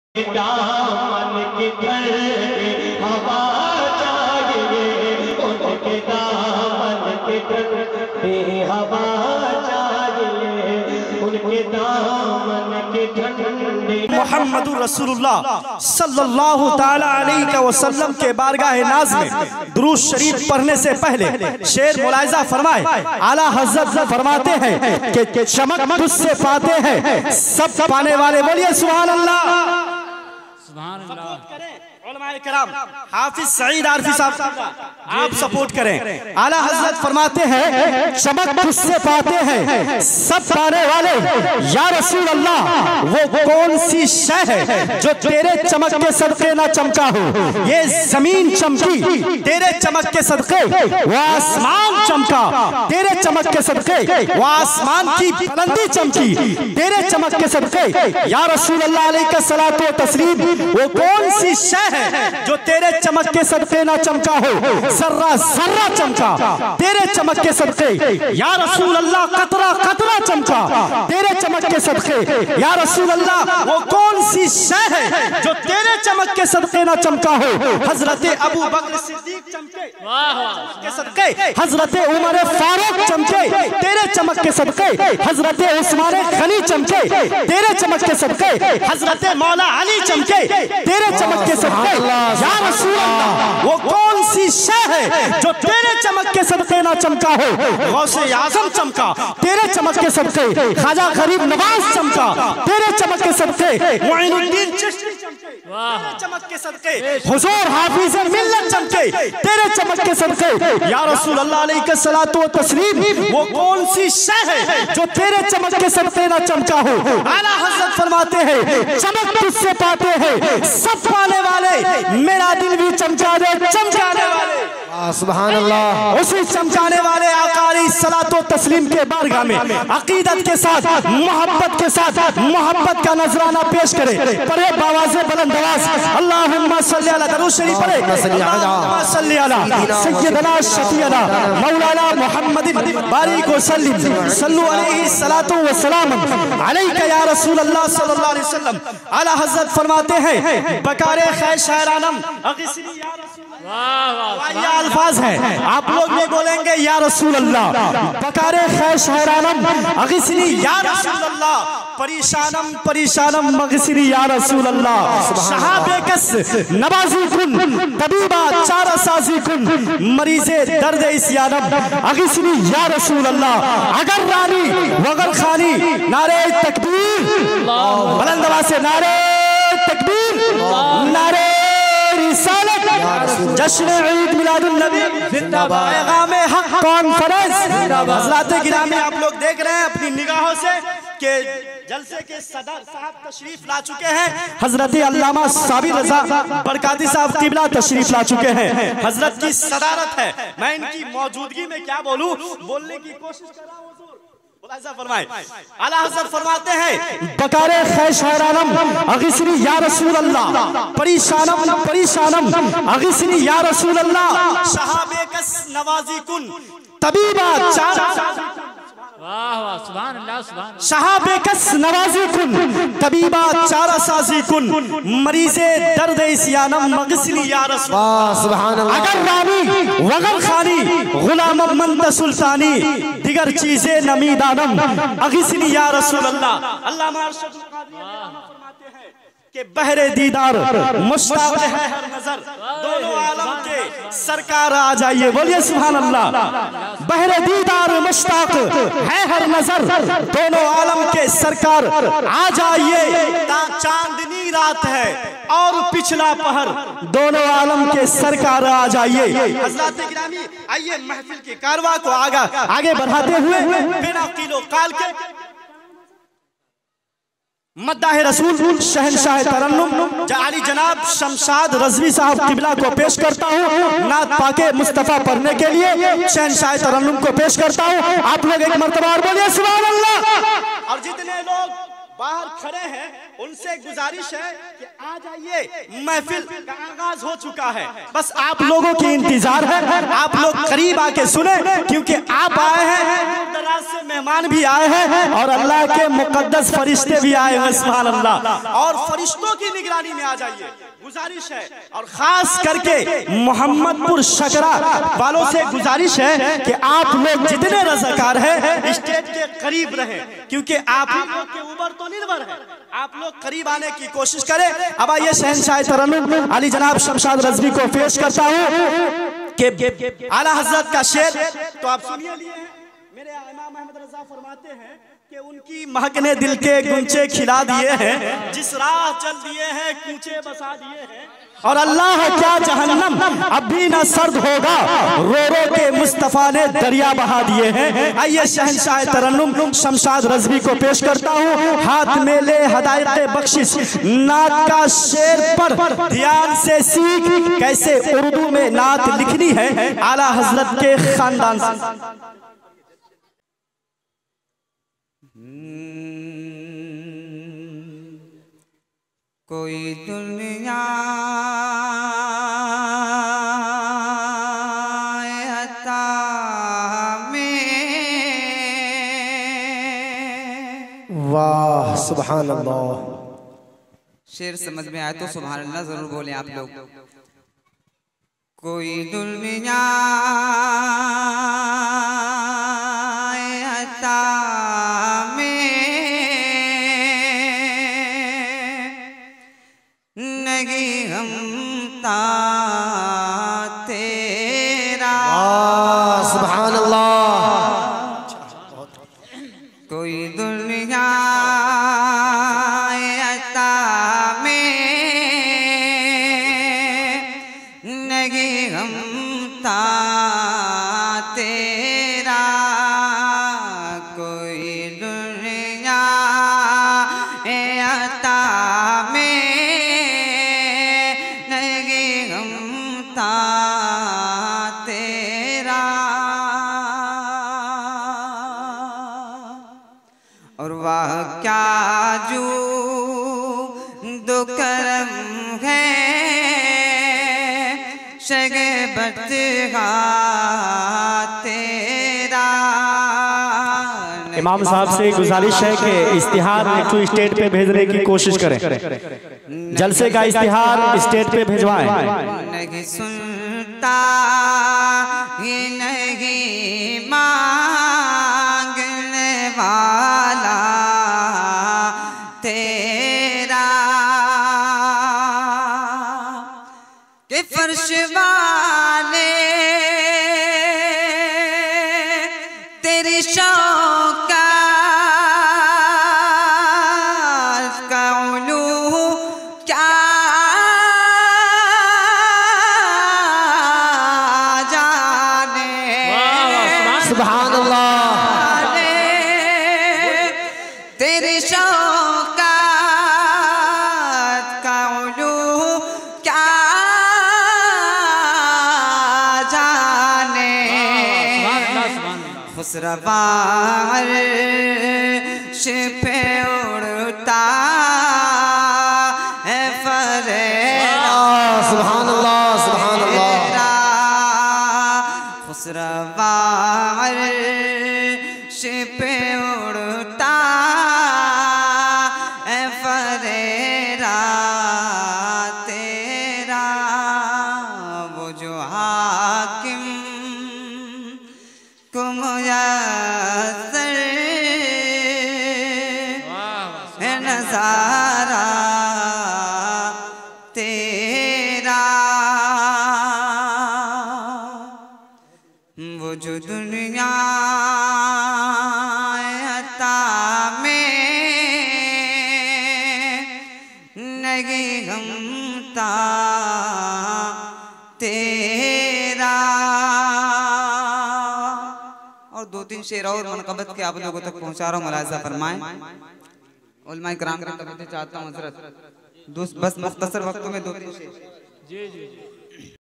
दामन की ठंडी हवा चाहिए, उनके दामन की ठंडी हवा चाहिए, उनके दामन की ठंडी। मुहम्मदुर रसूलुल्लाह सल्लल्लाहु ताला अलैहि वसल्लम के बारगाह नाज़ में दुरूद शरीफ पढ़ने से पहले शेर मुलाहिज़ा फरमाए। आला हज़रत फरमाते हैं कि चमक तुझसे पाते हैं सब पाने वाले। बोलिए सुभान अल्लाह। हाफिज सईद आरफी साहब आप सपोर्ट करें। आला हज़रत फरमाते हैं चमक तुझसे पाते हैं सब पाने वाले। या रसूल अल्लाह वो कौन सी शय है जो तेरे चमक के सदके ना चमका हो। ये जमीन चमकी तेरे चमक के सदके, वो आसमान चमका तेरे चमक के सदके, वो आसमान की बुलंदी चमकी तेरे चमक के सदके। या रसूल अल्लाह अलैहि सलातो व तस्लीम वो कौन सी शय है जो तेरे चमक के सदके ना चमका हो। जर्रा जर्रा चमका तेरे चमक के सदके। या रसूल अल्लाह कतरा कतरा चमका तेरे चमक के सदके। या रसूल अल्लाह वो कौन सी शय है जो तेरे चमक के सदके ना चमका हो। हजरत अबू बकर सिद्दीक चमके के सदके, हजरत उमर फारूक चमके तेरे चमक के सदके, हजरत उस्मान गनी चमके तेरे चमक के सदके, हजरत मौला अली चमके तेरे चमक के सदके। या रसूल अल्लाह वो कौन सी शय है जो तेरे चमक के सदके ना चमका हो। गौसे आज़म चमका तेरे चमक के सदके, ख्वाजा गरीब नवाज चमका तेरे चमक के सदके, मुइनुद्दीन चिश्ती चमके तेरे चमक के सदके, हुजूर हाफिज मिल्लत चमके तेरे चमक के सदके। या रसूल अल्लाह अलैहि सलातो व तस्लीम वो कौन सी शय है जो तेरे चमक के सदके ना चमका हो। आला हज़रत फरमाते हैं चमक तुझसे पाते हैं सब पाने वाले। मेरा दिल भी चमका दे चमकाने वाले। सुभान अल्लाह। उसी चमकाने वाले आकाली सलातो तस्लीम के बारगाह में अकीदत के साथ मोहब्बत के साथ मोहब्बत का नजराना पेश करे। पढ़े बावाज़े बुलंद आवाज़ अल्लाहुम्मा सल्ली अला दरूद शरीफ पढ़े। अल्लाहुम्मा सल्ली अला सय्यदना शफीअना मौलाना मुहम्मदिन बारिक व सल्लिम सल्लु अलैहि सलातो व सलाम अलैका या रसूल अल्लाह सल्लल्लाहु अलैहि वसल्लम। आला हज़रत फरमाते हैं बकारे खैर शायरानम अगिसनी या रसूल अल्लाह। ये अल्फाज है आप लोग भी बोलेंगे या रसूल अल्लाह। बकारे खैर शायरानम अगिसनी या रसूल अल्लाह, परेशानम परेशानम मगसिनी या रसूल अल्लाह। शहाबे कस नवाजी कुन तबीबा चारा साजी कुन मरीजे दर्द इस्यानम अगिसनी या रसूल अल्लाह। अगर रानी वगर खानी नारे तकबीर बुलंद आवाज़ से नारे तकबीर नारे रिसालत जश्न ईद मिलादुन नबी जिंदाबाद पैगाम हक कॉन्फ्रेंस। हज़रात गिरामी आप लोग देख रहे हैं अपनी निगाहों से कि जलसे के सदर साहब तशरीफ ला चुके हैं। हजरत अल्लामा साबिर रजा बरकाती साहब किबला तशरीफ ला चुके हैं। हजरत की सदारत है, मैं इनकी मौजूदगी में क्या बोलूं, बोलने की कोशिश कर रहा हूं। आला हज़रत फरमाते हैं बकारे खैर शायरानम अगिसनी या रसूल अल्लाह, परेशानम परेशानम अगिसनी या रसूल अल्लाह। शहाबे कस नवाजी कुन तबीबा सुभान अल्लाह सुभान। शहाबे कस नवाजी कुन तबीबा चारा साजी कुन मरीजे दर्द इस्यानम मगसिनी या रसूल सुभान अल्लाह। अगर रानी वगर खानी गुलाम मंद सुल्तानी दिगर चीजें नमी दानम अगिसनी या रसूल अल्लाह। अल्लामा अरशदुल क़ादिरी फरमाते हैं कि बहरे दीदार मुश्ताक है हर नजर, दोनों आलम के सरकार आ जाइए। बोलिए सुभान अल्लाह। बहरे दीदार मुश्ताक है हर नजर, दोनों आलम के सरकार आ जाइए। चांदनी रात है और पिछला पहर, दोनों आलम के सरकार आ जाइए। हज़रात गिरामी आइए महफिल के कारवां को आगे बढ़ाते हुए बिना किलो काल के मद्दाह रसूल शहनशाह तरन्नुम जाली जनाब शमशाद रज़वी साहब किबला को पेश करता हूँ। नात पाके मुस्तफ़ा पढ़ने के लिए शहनशाह तरन्नुम को पेश करता हूँ। आप लोग एक मर्तबा और बोलिए सुभान अल्लाह। और जितने लोग बाहर खड़े हैं, उनसे गुजारिश है कि आ जाइए, महफिल का आगाज हो चुका है, बस आप लोगों की इंतजार है, आप लोग करीब आके सुने, क्योंकि आप आए हैं, दराज से मेहमान भी आए हैं और अल्लाह के मुकद्दस फरिश्ते भी आए हैं, सुभान अल्लाह। और फरिश्तों की निगरानी में आ जाइए, गुजारिश है। और खास करके मोहम्मदपुर शकरा वालों से गुजारिश है कि आप लोग जितने रज़ाकार हैं स्टेज के करीब रहें, क्योंकि आप लोग के ऊपर तो निर्भर है, आप लोग करीब आने की कोशिश करें। अब आइए शहंशाह तरन्नुम अली जनाब शमशाद रज़वी को पेश करता हूँ कि आला हजरत का शेर तो आप सुनिए लिए हैं। मेरे इमाम अहमद रज़ा फरमाते हैं कि उनकी महकने दिल के गुंचे खिला दिए हैं, जिस राह चल दिए हैं कूचे बसा दिए हैं, और अल्लाह क्या जहन्नम अब भी न सर्द होगा, रो रो के मुस्तफा ने दरिया बहा दिए हैं। आइए शहंशाह तरन्नुम शमशाद रज़वी को पेश करता हूँ, हाथ में ले हदायत बख्शिश नात का शेर पर ध्यान से सीख, कैसे उर्दू में नात लिखनी है आला हजरत के खानदान से। कोई दुनिया अता में, वाह सुभान अल्लाह। शेर समझ में आए तो सुभान अल्लाह जरूर बोले आप लोग। कोई दुनिया अता तेरा, सुभान अल्लाह। कोई दुनिया अता में नहीं हमता तेरा, कोई दुनिया अता में तेरा। और वाह क्या जो दो करम है शगबत तेरा। इमाम साहब से गुजारिश है कि इश्तिहार एक स्टेट पे भेजने की कोशिश करें, जलसे का इश्तिहार स्टेट पे भिजवाएं। नहीं सुनता ही नहीं मांगने वाला तेरा, के फर्श वाले तेरी शौक़ का उलू क्या जाने, सुभान अल्लाह। तेरी शौक़ का उलू क्या जाने, खुसरवा अर्श पे उड़ता है फरेरा, सुभान अल्लाह सुभान अल्लाह। खुसरवा अर्श पे उड़ता है फरेरा तेरा, वो जो हाकिम को मुयस्सर है नज़ारा तेरा, वो जो दुनिया अता में नहीं गमता तेरा। और दो तीन शेर और मनक़बत के आप लोगों तक पहुंचा रहा हूँ, मुलाहिज़ा फरमाएं। उलमा इकराम की तवज्जो चाहता हूँ हज़रत, बस मुख्तसर वक्तों में दो तीन शेर।